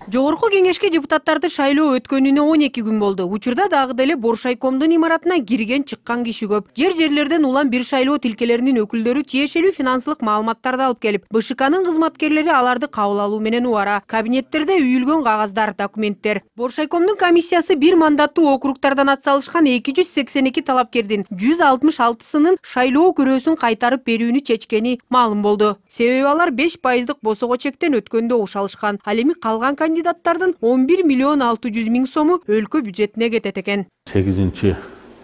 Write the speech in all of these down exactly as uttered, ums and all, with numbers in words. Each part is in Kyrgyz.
Жогорку кеңешке депутаттарды шайлоо өткөнүнө он эки күн болду. Учурда дагы деле Боршайкомдун имаратына кирген чыккан киши көп. Жер-жерлерден улам бир шайлоо тилкелеринин өкүлдөрү тиешелүү финансылык маалыматтарды алып келип, БШКнын кызматкерлери аларды кабыл алуу менен убара. Кабинеттерде үйүлгөн кагаздар, документтер. Боршайкомдун комиссиясы бир мандаттуу округтардан атсалышкан эки жүз сексен эки талапкердин жүз алтымыш алтысынын шайлоо күрөөсүн кайтарып берүүнү чечкени маалым болду. Себеби алар беш пайыздык босого чектен өткөндө ушалышкан. Ал эми калган кандидаттардын он бир миллион алты жүз миң сому өлкө бюджетине кетет экен. сегизинчи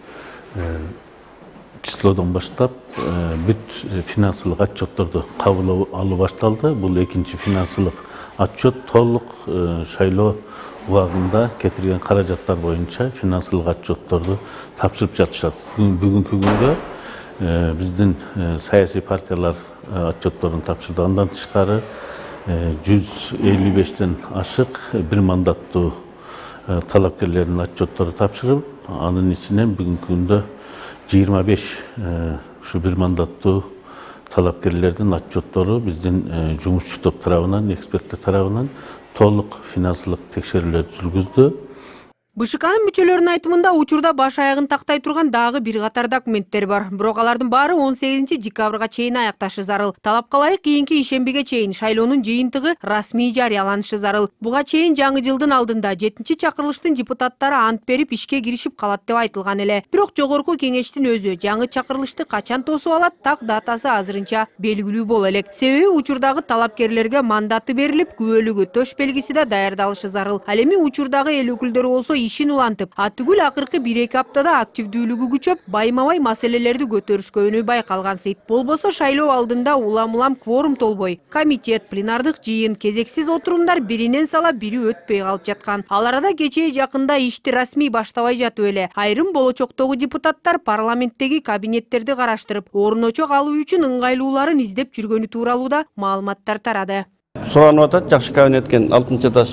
числодон баштап бүт финансылык отчетторду кабыл алуу башталды. Бул экинчи финансылык отчет толук шайлоо убагында кетирген каражаттар боюнча финансылык отчетторду тапшырып жатышат. Бүгүнкү күндө биздин саясий партиялар отчетторун тапшырды. Андан тышкары жүз элүү бештен ашык бир мандаттуу талапкерлердин отчеттору тапшырып, анын ичинен бүгүнкү күндө жыйырма беш ушу бир мандаттуу талапкерлердин отчеттору биздин жумушчу топ тарабынан, эксперттер тарабынан толук финансылык текшерүүлөр жүргүздү. БШКнын мүчөлөрүнүн айтымында учурда баш аягын тактай турган дагы бир катар документтер бар. Бирок алардын баары он сегизинчи декабрга чейин аякташы зарыл. Талапка ылайык кийинки ишембиге чейин шайлоонун жыйынтыгы расмий жарыяланышы зарыл. Буга чейин жаңы жылдын алдында жетинчи чакырылыштын депутаттары ант берип ишке киришип калат деп айтылган эле. Бирок жогорку кеңештин өзү жаңы чакырылышты качан тосуп алат, так датасы азырынча белгилүү боло элек. Себеби учурдагы талапкерлерге мандаты берилип, күбөлүгү, төш белгиси да даярдалышы зарыл. Ал эми учурдагы эл өкүлдөрү болсо ишин улантып, атүгүл акыркы бир эки аптада активдүүлүгү күчөп, байма-бай маселелерди көтөрүшкөнү байкалган сыйт. Болбосо шайлоо алдында улам-улам кворум толбой, комитет, пленардык жыйын, кезексиз отурумдар биринен сала бири өтпөй калып жаткан. Ал арада кечээ жакында ишти расмий баштабай жатып эле айрым болочоктогу депутаттар парламенттеги кабинеттерди караштырып, орночо калуу үчүн ыңгайлууларын издеп жүргөнү тууралуу да маалыматтар тарады. Суранып атат, жакшы кабинеткен алтынчы этаж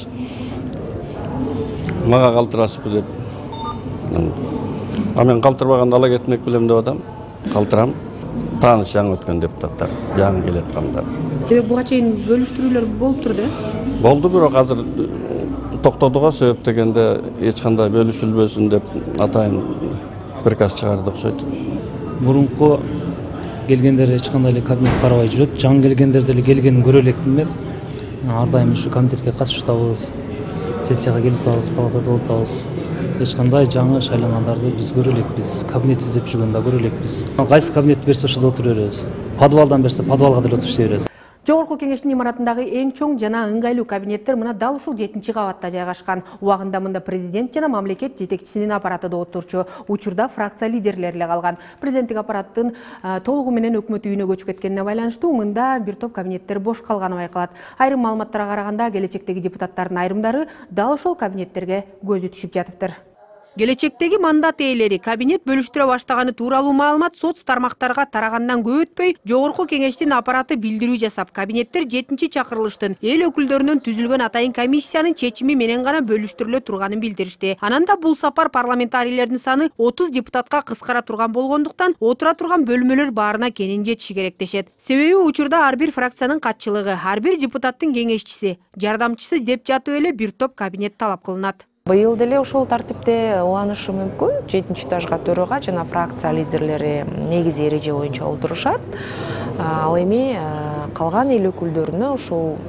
мага калтырасызбы деп. А мен калтырбаганда ала кетмек билем деп атам. Калтырам. Тааныш жаңы өткөн депутаттар, жаңы келе аткандар. Демек буга чейин бөлүштүрүүлөр болуп турду э? Болду, бирок азыр токтодуга себеп дегенде эч кандай бөлүшүлбөсүн деп атайын приказ чыгарды окшойт. Мурунку келгендер эч кандай эле кабинет карабай жүрөт. Жаңы келгендер деле келгенин көрө элекпин мен. Ар дайым ушу комитетке катышып сессияга келип атабыз, палатада отурабыз. Эч кандай жаңы шайлангандарды биз көрө элекпиз. Кабинет издеп жүргөндө көрө элекпиз. Кайсы кабинет берсе ошодо отура беребиз. Подвалдан берсе подвалга деле отуруп иштей беребиз. Жогорку кеңештин имаратындагы эң чоң жана ыңгайлуу кабинеттер мына дал ушул жетинчи кабатта жайгашкан. Убагында мында президент жана мамлекет жетекчисинин аппараты да отурчу. Учурда фракция лидерлери эле калган. Президенттик аппараттын толугу менен өкмөт үйүнө көчүп кеткенине байланыштуу мында бир топ кабинеттер бош калганы байкалат. Айрым маалыматтарга караганда келечектеги депутаттардын айрымдары дал ошол кабинеттерге көзү түшүп жатыптыр. Келечектеги мандат ээлери кабинет бөлүштүрө баштаганы тууралуу маалымат соц тармактарга тарагандан көп өтпөй, жогорку кеңештин аппараты билдирүү жасап, кабинеттер жетинчи чакырылыштын эл өкүлдөрүнөн түзүлгөн атайын комиссиянын чечими менен гана бөлүштүрүлө турганын билдиришти. Анан да бул сапар парламентарийлердин саны отуз депутатка кыскара турган болгондуктан, отура турган бөлмөлөр баарына кенен жетиши керек дешет. Себеби учурда ар бир фракциянын катчылыгы, ар бир депутаттын кеңешчиси, жардамчысы деп жатып эле бир топ кабинет талап кылынат. Быйыл деле ошол тартипте уланышы мүмкүн. жетинчи этажга төрага жана фракция лидерлери негизи эреже боюнча отурушат. Ал эми калган эл өкүлдөрүнө ушул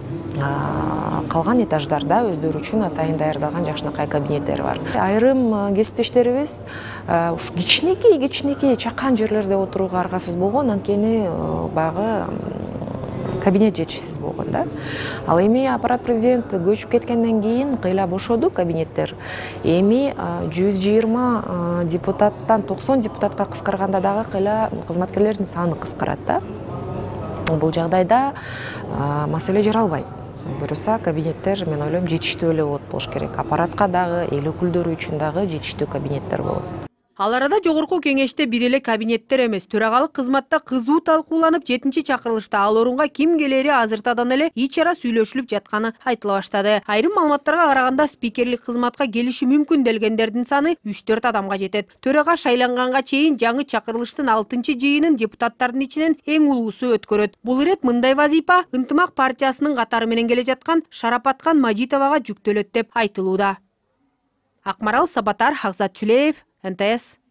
калган этаждарда өздөрү үчүн атайын даярдалган жакшынакай кабинеттер бар. Айрым кесиптештерибиз ушу кичинекей кичинекей чакан жерлерде отурууга аргасыз болгон, анткени баягы кабинет жетишсиз болгон да. Ал эми аппарат президент көчүп кеткенден кийин кыйла бошоду кабинеттер. Эми жүз жыйырма депутаттан токсон депутатка кыскарганда дагы кыйла кызматкерлердин саны кыскарат да. Бул жагдайда маселе жаралбайт. Буюрса кабинеттер мен ойлойм жетиштүү эле болот болуш керек. Аппаратка дагы, эл өкүлдөрү үчүн дагы жетиштүү кабинеттер болот. Ал арада жогорку кеңеште бир эле кабинеттер эмес, төрагалык кызматта кызуу талкууланып, жетинчи чакырылышта ал орунга ким келери азыртадан эле ич ара сүйлөшүлүп жатканы айтыла баштады. Айрым маалыматтарга караганда спикерлик кызматка келиши мүмкүн делгендердин саны үч төрт адамга жетет. Төрага шайланганга чейин жаңы чакырылыштын алтынчы жыйынын депутаттардын ичинен эң улуусу өткөрөт. Бул ирет мындай вазипа Ынтымак партиясынын катары менен келе жаткан Шарапаткан Мажитовага жүктөлөт деп айтылууда. Акмарал Сабатар, Акзат Чүлеев, эн тэ эс.